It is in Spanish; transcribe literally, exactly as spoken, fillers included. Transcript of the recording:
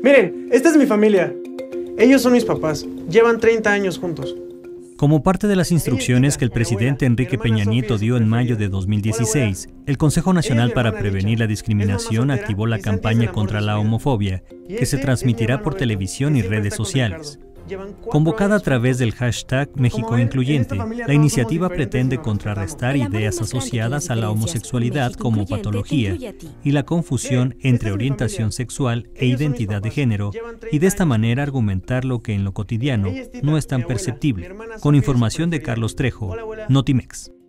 Miren, esta es mi familia. Ellos son mis papás. Llevan treinta años juntos. Como parte de las instrucciones que el presidente Enrique Peña Nieto dio en mayo de dos mil dieciséis, el Consejo Nacional para Prevenir la Discriminación activó la campaña contra la homofobia, que se transmitirá por televisión y redes sociales. Convocada a través del hashtag México Incluyente, la iniciativa pretende contrarrestar ideas asociadas a la homosexualidad como patología y la confusión entre orientación sexual e identidad de género, y de esta manera argumentar lo que en lo cotidiano no es tan perceptible. Con información de Carlos Trejo, Notimex.